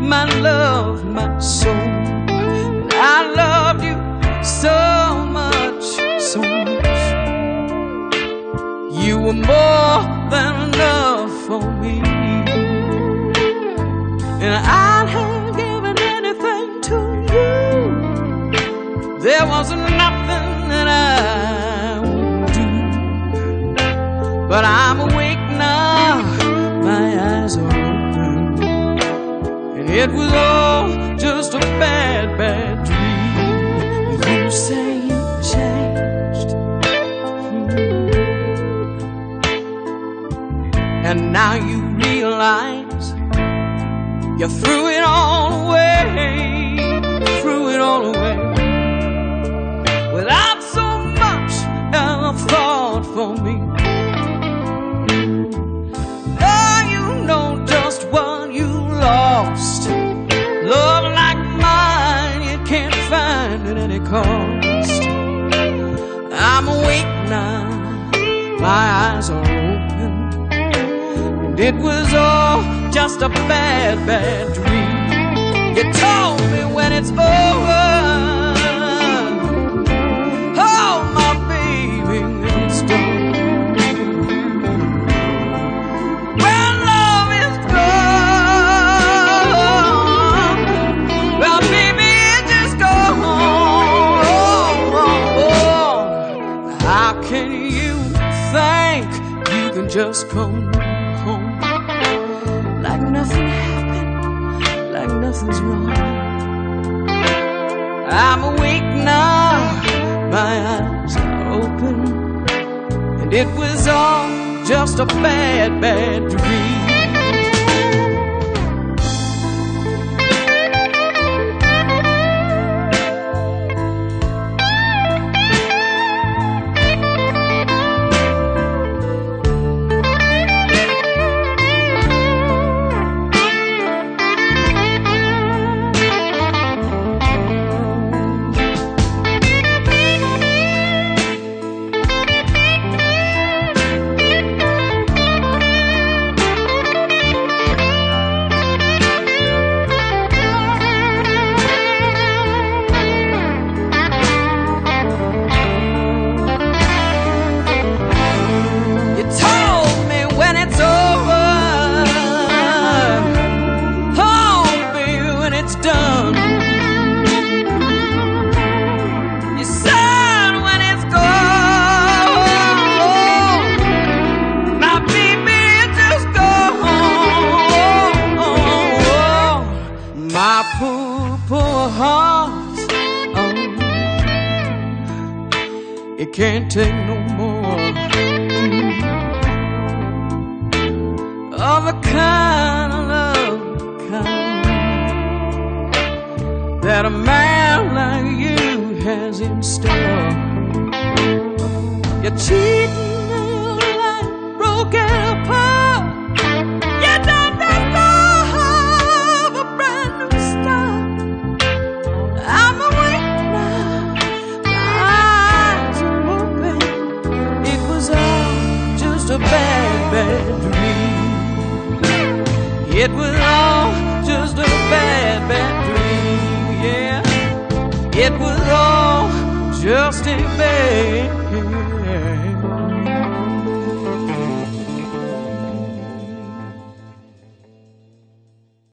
my love, my soul. And I loved you so much, so much. You were more than enough for me, and I'd have given anything to you. There wasn't nothing that I would do. But I'm awake now, my eyes are open, and it was all just a bad, bad dream. You say you changed, and now you realize you threw it all away, threw it all away, without so much as a thought for me. Now you know just what you lost. Love like mine you can't find at any cost. I'm awake now, my eyes are open, and it was all just a bad, bad dream. You told me when it's over, oh my baby, when it's done. Well, love is gone. Well, baby, it's just gone. How can you think you can just come home like nothing happened, like nothing's wrong? I'm awake now, my eyes are open, and it was all just a bad, bad dream. My poor, poor heart, oh, it can't take no more of the kind of love, that a man like you has in store. You're cheating, your life broken apart. You don't deserve a brand new start. I'm awake now, my eyes are open. It was all just a bad, bad dream. It was all just a bad, bad dream, yeah. It was all just a bad dream.